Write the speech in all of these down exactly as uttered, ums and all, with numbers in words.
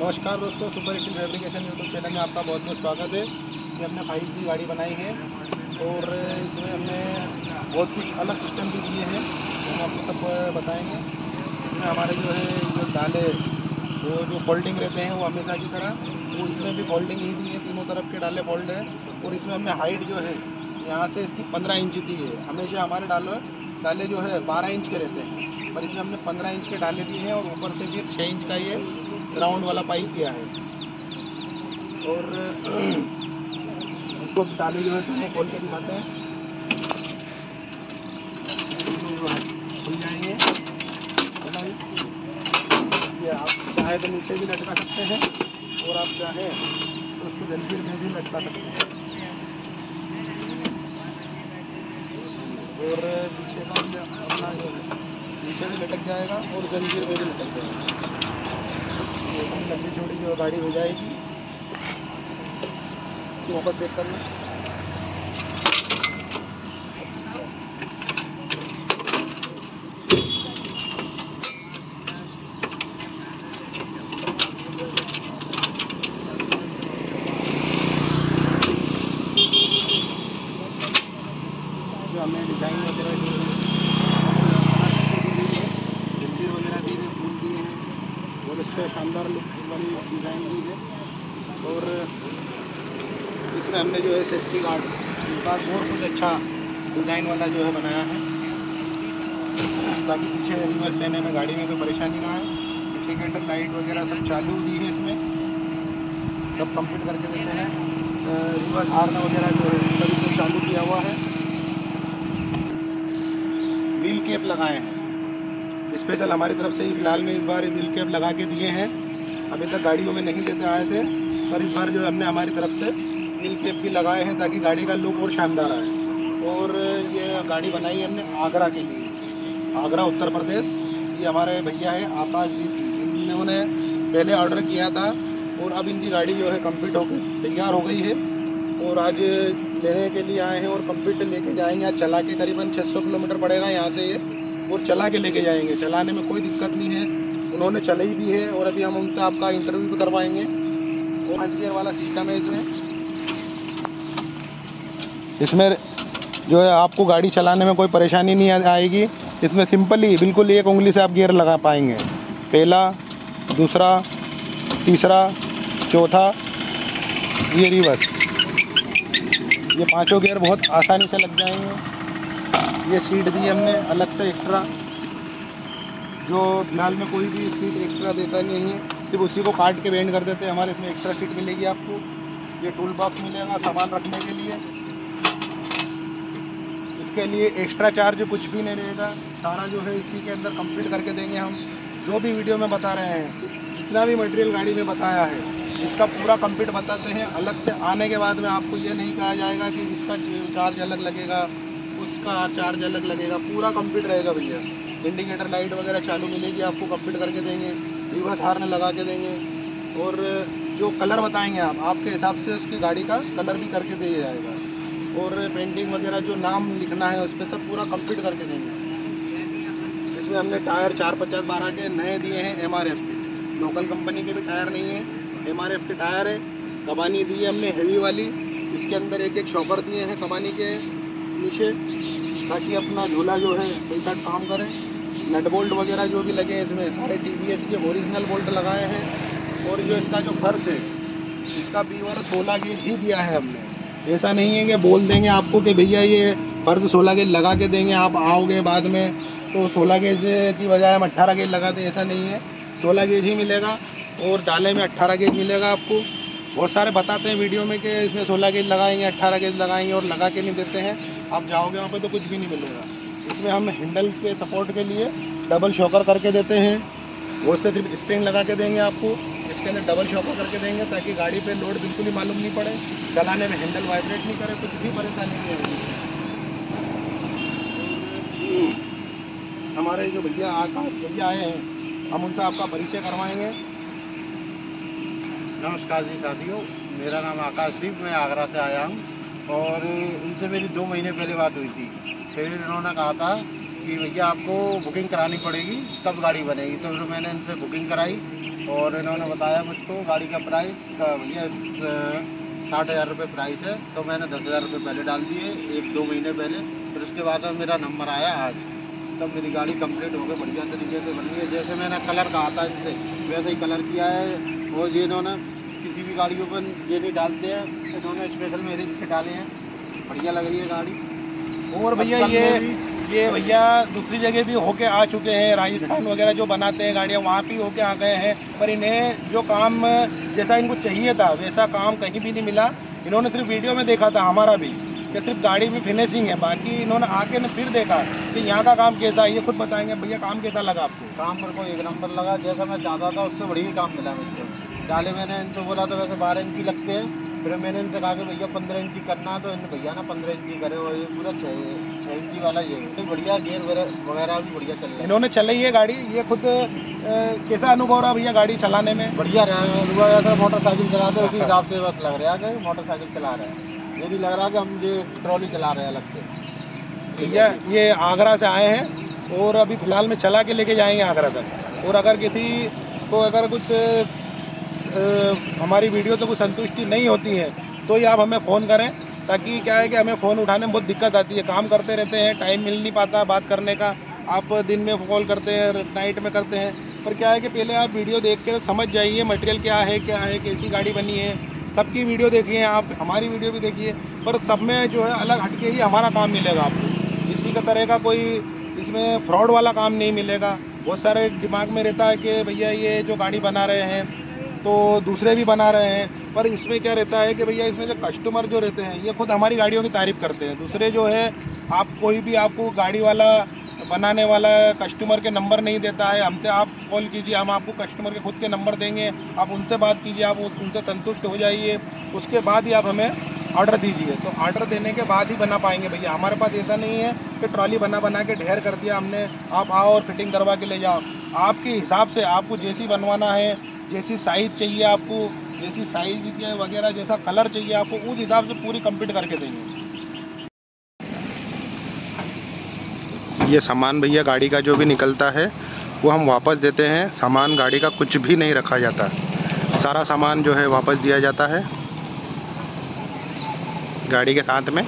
नमस्कार दोस्तों, super steel fabrication YouTube channel में आपका बहुत बहुत स्वागत है। ये हमने फाइव जी गाड़ी बनाई है और इसमें हमने बहुत कुछ अलग सिस्टम भी दिए हैं, हम आपको सब बताएंगे। इसमें हमारे जो है जो डाले वो जो फोल्डिंग रहते हैं वो हमेशा की तरह, वो इसमें भी फोल्डिंग ही दी है, तीनों तरफ के डाले फोल्ड है। और इसमें हमने हाइट जो है यहाँ से इसकी पंद्रह इंच दी है। हमेशा हमारे डाले डाले जो है बारह इंच के रहते हैं, पर इसमें हमने पंद्रह इंच के डाले दिए हैं और ऊपर से भी छः इंच का ये राउंड वाला पाइप दिया है। और उसको डाले जो है तो खोल के दिखाते हैं, जो है खुल जाएंगे। ये आप चाहे तो नीचे भी लटका सकते हैं और आप चाहे तो उसको जंजीर में भी लटका सकते हैं। और पीछे का अपना जो है पीछे भी लटक जाएगा और जंजीर में भी लटक जाएगा। एकदम लंबी चौड़ी जो गाड़ी हो जाएगी। वापस देख कर लो। जो हमें डिज़ाइन वगैरह जो जंजीर वगैरह दी है, फूल दिए हैं, बहुत अच्छा शानदार लुक वाली डिज़ाइन दी है। और इसमें हमने जो है सेफ्टी गार्ड का और कुछ अच्छा डिज़ाइन वाला जो है बनाया है, ताकि पीछे रिवर्स लेने में गाड़ी में कोई परेशानी ना आए। इंडिकेटर लाइट वगैरह सब चालू दी है, इसमें सब कंप्लीट करके देते हैं। रिवर्स हार्न वगैरह जो है सब इसमें चालू किया हुआ है। व्हील कैप लगाए हैं स्पेशल हमारी तरफ से ही, फिलहाल में इस बार व्हील कैप लगा के दिए हैं। अभी तक गाड़ियों में नहीं लेते आए थे, पर इस बार जो हमने हमारी तरफ से व्हील कैप भी लगाए हैं ताकि गाड़ी का लुक और शानदार आए। और ये गाड़ी बनाई है हमने आगरा के लिए, आगरा उत्तर प्रदेश। ये हमारे भैया है आकाशदीप जी, इन्होंने पहले ऑर्डर किया था और अब इनकी गाड़ी जो है कंप्लीट होकर तैयार हो गई है और आज लेने के लिए आए हैं और कंप्लीट लेके जाएंगे। आज चला के करीबन छह सौ किलोमीटर पड़ेगा यहाँ से ये, और चला के लेके जाएंगे। चलाने में कोई दिक्कत नहीं है, उन्होंने चलाई भी है और अभी हम उनसे आपका इंटरव्यू भी करवाएंगे। और पाँच गियर वाला सिस्टम है इसमें। इसमें जो है आपको गाड़ी चलाने में कोई परेशानी नहीं आएगी। इसमें सिंपली बिल्कुल एक उंगली से आप गियर लगा पाएंगे, पहला, दूसरा, तीसरा, चौथा, ये रिवर्स, ये पांचों गियर बहुत आसानी से लग जाएंगे। ये सीट दी हमने अलग से एक्स्ट्रा, जो फिलहाल में कोई भी सीट एक्स्ट्रा देता नहीं है, सिर्फ उसी को काट के बेंड कर देते हैं। हमारे इसमें एक्स्ट्रा सीट मिलेगी आपको। ये टूल बॉक्स मिलेगा सामान रखने के लिए, इसके लिए एक्स्ट्रा चार्ज कुछ भी नहीं रहेगा। सारा जो है इसी के अंदर कंप्लीट करके देंगे हम। जो भी वीडियो में बता रहे हैं, जितना भी मटेरियल गाड़ी में बताया है, इसका पूरा कंप्लीट बताते हैं। अलग से आने के बाद में आपको ये नहीं कहा जाएगा कि इसका चार्ज अलग लगेगा, उसका चार्ज अलग लगेगा, पूरा कंप्लीट रहेगा भैया। इंडिकेटर लाइट वगैरह चालू मिलेगी आपको, कंप्लीट करके देंगे। रिवर्स हार्न लगा के देंगे और जो कलर बताएंगे आप, आपके हिसाब से उसकी गाड़ी का कलर भी करके दिया जाएगा। और पेंटिंग वगैरह जो नाम लिखना है उस पर सब पूरा कंप्लीट करके देंगे। इसमें हमने टायर चार पचास बारह के नए दिए हैं, एम आर एफ के, लोकल कंपनी के भी टायर नहीं है, एम आर एफ के टायर है। कबानी दी है हमने हेवी वाली, इसके अंदर एक एक शॉकर दिए हैं कबानी के नीचे, ताकि अपना झूला जो है कई साथ काम करे। नट बोल्ट वगैरह जो भी लगे हैं इसमें सारे टी वी एस के ओरिजिनल बोल्ट लगाए हैं। और जो इसका जो फर्श है, इसका बीवर सोलह गेज ही दिया है हमने। ऐसा नहीं है कि बोल देंगे आपको कि भैया ये फर्श सोलह गेज लगा के देंगे, आप आओगे बाद में तो सोलह गेज की बजाय हम अट्ठारह गेज लगा दें, ऐसा नहीं है। सोलह गेज ही मिलेगा और डाले में अट्ठारह गेज मिलेगा आपको। बहुत सारे बताते हैं वीडियो में कि इसमें सोलह गेज लगाएंगे, अट्ठारह गेज लगाएंगे, और लगा के नहीं देते हैं। आप जाओगे वहाँ पे तो कुछ भी नहीं मिलेगा। इसमें हम हैंडल के सपोर्ट के लिए डबल शॉकर करके देते हैं, वो से सिर्फ स्प्रिंग लगा के देंगे आपको। इसके अंदर डबल शॉकर करके देंगे ताकि गाड़ी पे लोड बिल्कुल ही मालूम नहीं पड़े, चलाने में हैंडल वाइब्रेट नहीं करे, कुछ भी परेशानी नहीं होगी। हमारे जो भैया आकाश भैया आए हैं, हम उनसे आपका परिचय करवाएंगे। नमस्कार जी साथियों, मेरा नाम आकाशदीप, मैं आगरा से आया हूँ और इनसे मेरी दो महीने पहले बात हुई थी। फिर इन्होंने कहा था कि भैया आपको बुकिंग करानी पड़ेगी तब गाड़ी बनेगी। तो फिर मैंने इनसे बुकिंग कराई और इन्होंने बताया मुझको गाड़ी का प्राइस का भैया साठ हज़ार रुपये प्राइस है। तो मैंने दस हज़ार रुपये पहले डाल दिए एक दो महीने पहले। फिर उसके बाद में मेरा नंबर आया आज, तब मेरी गाड़ी कंप्लीट हो गई, बढ़िया तरीके से बनी है। जैसे मैंने कलर कहा था इनसे वैसे ही कलर किया है। और ये इन्होंने किसी भी गाड़ियों पर ये नहीं डालते हैं, इन्होंने स्पेशल मेरे लिए डाले हैं। बढ़िया लग रही है गाड़ी। और भैया ये ये भैया दूसरी जगह भी होके आ चुके हैं, राजस्थान वगैरह जो बनाते हैं गाड़ियाँ वहाँ भी होके आ गए हैं, पर इन्हें जो काम जैसा इनको चाहिए था वैसा काम कहीं भी नहीं मिला। इन्होंने सिर्फ वीडियो में देखा था हमारा भी कि सिर्फ गाड़ी में फिनिशिंग है, बाकी इन्होंने आके ने फिर देखा कि यहाँ का काम कैसा है। ये खुद बताएंगे भैया काम कैसा लगा आपको? काम मेरे को एक नंबर लगा, जैसा मैं चाहता था उससे बढ़िया काम मिला मुझको। डाले मैंने इनसे बोला तो वैसे बारह इंची लगते हैं, फिर मैंने इनसे कहा कि भैया पंद्रह इंची करना है, तो इन भैया ना पंद्रह इंची करे और ये पूरा छः छः इंची वाला ये बढ़िया गेयर वगैरह भी बढ़िया चल रहा है। इन्होंने चलाई है गाड़ी, ये खुद ए, कैसा अनुभव रहा भैया गाड़ी चलाने में? बढ़िया रहा अनुभव। ऐसा मोटरसाइकिल चलाते हैं उसी हिसाब से बस लग रहा है कि मोटरसाइकिल चला रहे हैं, ये नहीं लग रहा कि हम ये ट्रॉली चला रहे हैं अलग से। भैया ये आगरा से आए हैं और अभी फिलहाल में चला के लेके जाएंगे आगरा तक। और अगर किसी को अगर कुछ आ, हमारी वीडियो तो कुछ संतुष्टि नहीं होती है तो ये आप हमें फ़ोन करें, ताकि क्या है कि हमें फ़ोन उठाने में बहुत दिक्कत आती है, काम करते रहते हैं, टाइम मिल नहीं पाता बात करने का। आप दिन में कॉल करते हैं, नाइट में करते हैं, पर क्या है कि पहले आप वीडियो देख के समझ जाइए मटेरियल क्या है क्या है, कैसी गाड़ी बनी है। सबकी वीडियो देखिए, आप हमारी वीडियो भी देखिए, पर सब में जो है अलग हटके ही हमारा काम मिलेगा आपको। इसी का तरह का कोई इसमें फ्रॉड वाला काम नहीं मिलेगा। बहुत सारे दिमाग में रहता है कि भैया ये जो गाड़ी बना रहे हैं तो दूसरे भी बना रहे हैं, पर इसमें क्या रहता है कि भैया इसमें जो कस्टमर जो रहते हैं ये खुद हमारी गाड़ियों की तारीफ़ करते हैं। दूसरे जो है आप कोई भी आपको गाड़ी वाला बनाने वाला कस्टमर के नंबर नहीं देता है, हमसे आप कॉल कीजिए, हम आपको कस्टमर के खुद के नंबर देंगे, आप उनसे बात कीजिए, आप उनसे संतुष्ट हो जाइए, उसके बाद ही आप हमें ऑर्डर दीजिए। तो ऑर्डर देने के बाद ही बना पाएंगे भैया। हमारे पास ऐसा नहीं है कि ट्रॉली बना बना के ढेर कर दिया हमने, आप आओ और फिटिंग करवा के ले जाओ। आपके हिसाब से आपको जैसी बनवाना है, जैसी साइज़ चाहिए आपको, जैसी साइज वगैरह जैसा कलर चाहिए आपको, उस हिसाब से पूरी कंप्लीट करके देंगे। ये सामान भैया गाड़ी का जो भी निकलता है वो हम वापस देते हैं। सामान गाड़ी का कुछ भी नहीं रखा जाता, सारा सामान जो है वापस दिया जाता है गाड़ी के साथ में।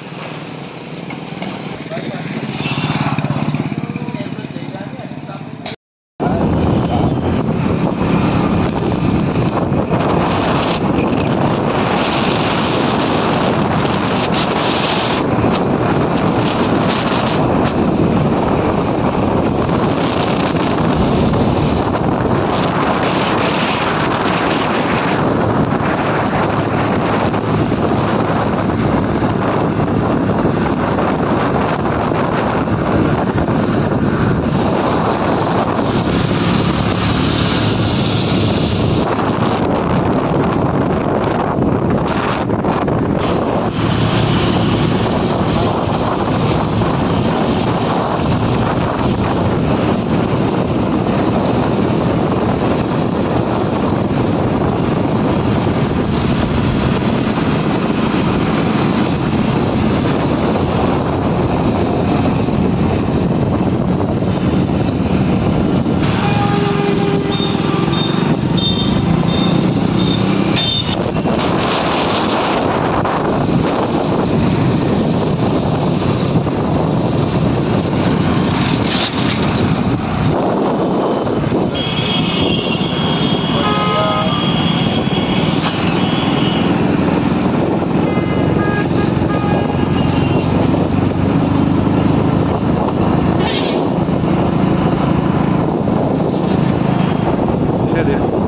दे